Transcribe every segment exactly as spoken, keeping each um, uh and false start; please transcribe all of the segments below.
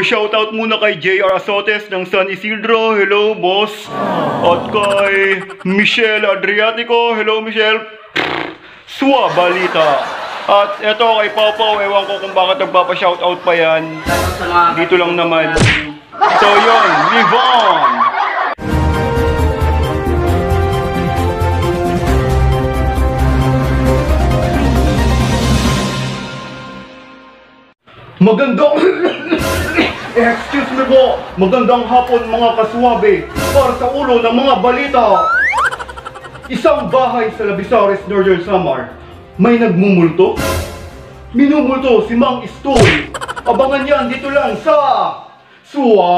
shoutout muna kay J R Azotes ng San Isidro. Hello, boss. At kay Michelle Adriatico. Hello, Michelle. Swa Balita. At eto kay Pau Pau. Ewan ko kung bakit nagpapa-shoutout pa yan. Dito lang naman. So yun, live on! Magandang excuse me po, magandang hapon mga kaswabe para sa ulo ng mga balita. Isang bahay sa Labisares, Northern Samar, may nagmumulto. Minumulto si Mang Istoy. Abangan yan dito lang sa Swa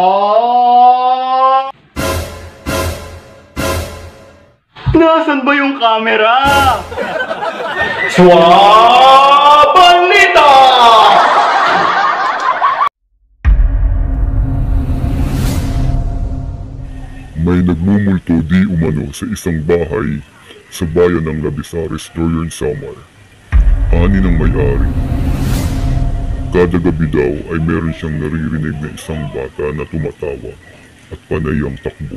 Nasaan ba yung camera? Swa Balita! May nagmumulto di umano sa isang bahay sa bayan ng Labisares, Northern Samar. Ani ng may-ari. Kada gabi daw ay meron siyang naririnig na isang bata na tumatawa at panay ang takbo.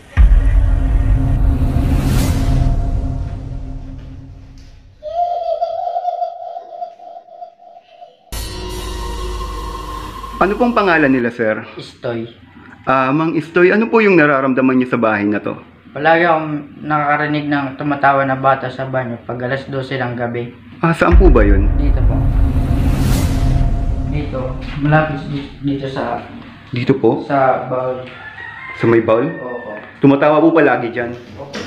Ano pong pangalan nila, sir? Istoy. Ah, Mang Istoy, ano po yung nararamdaman niyo sa bahay na to? Palagi akong nakakarinig ng tumatawa na bata sa banyo pag alas dose ng gabi. Ah, saan po ba yun? Dito po. Dito. Malapit dito, dito sa... Dito po? Sa bowl. Sa may bowl? Oo. Tumatawa po palagi dyan. Okay.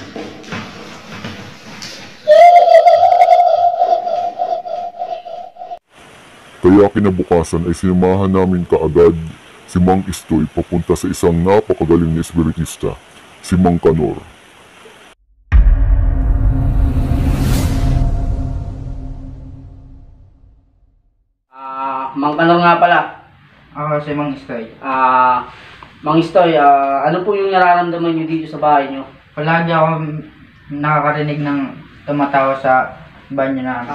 Kaya kinabukasan ay sinamahan namin kaagad si Mang Istoy papunta sa isang napakagaling na espiritista, si Mang Kanor. Ah, Mang Kanor nga pala. Ako si Mang Istoy. Ah, Mang Istoy, ah, ano po yung nararamdaman niyo dito sa bahay niyo? Palagi akong nakakarinig ng tumatawa sa banyo na...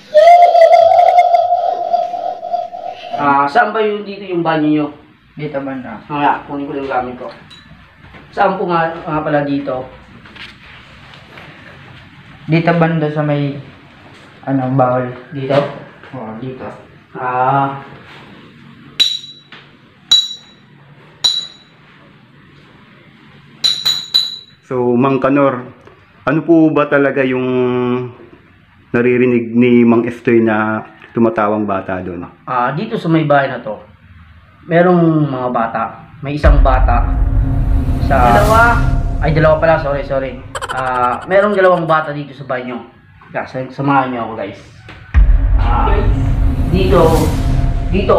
Ah, saan ba yung dito yung banyo niyo? Dito banda. Nga, kunin ko lang yung gamit ko. Saan po nga, nga pala dito? Dito banda sa may... Ano, bowl. Dito? Oo, dito. Ah, So, Mang Kanor, ano po ba talaga yung naririnig ni Mang Istoy na tumatawang bata doon? ah, dito sa may bahay na to, merong mga bata. May isang bata sa... Dalawa? Ay, dalawa pala. Sorry, sorry. Ah, merong dalawang bata dito sa bahay niyo. Kasi, samahan niyo ako, guys. Ah, dito, dito,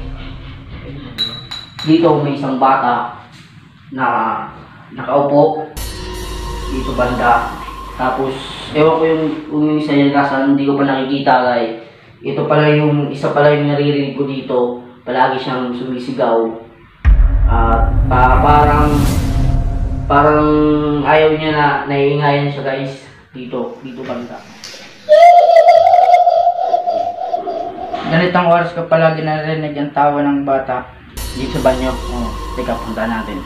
dito may isang bata na nakaupo dito banda. Tapos, ewan ko yung, yung isa yan kasi hindi ko pa nakikita, guys. Ito pala yung, isa pala yung naririnig ko dito. Palagi siyang sumisigaw. At pa, parang, parang ayaw niya na naiingayan siya, guys. Dito, dito banda. Ganitong oras ko palagi narinig ang tawa ng bata. Dito sa banyo. Oh, teka, punta natin.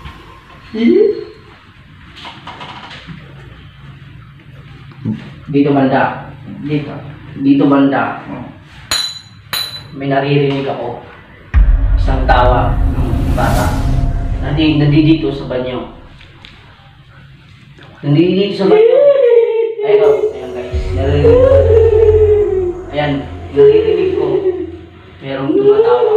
Dito banda. Dito. Dito banda. Oh. May naririnig ako. Isang tawa ng bata. Nandi, nandi dito sa banyo. Nandi dito sa banyo. Ayan o. Ayan guys. Naririnig ko. Ayan. Naririnig ko. Merong tumatawa.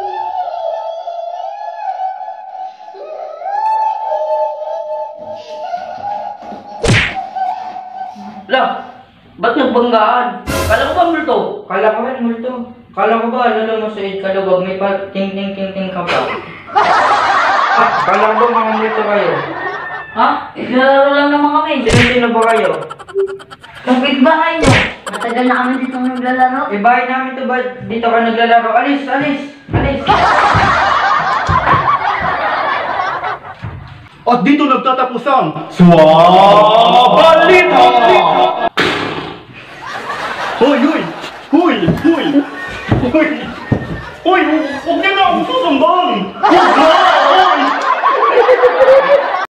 Lah, ba't nagbanggaan? Kala ko ba multo? Kala ko rin multo. Kala ko ba ano mo sa kalawag may pa ting ting ting ting ka pa. Ah, kala ko mga multo kayo. Ha? Naglalaro lang naman kami. Sino-sino ba kayo? Kapitbahay nyo. Matagal na kami dito naglalaro. Eh bahay namin to ba dito ka naglalaro? Alis, alis, alis. At dito nagtatapos ang Swa Balita! Hoy, hoy! Hoy! Hoy! Hoy! Hoy! Huwag niyo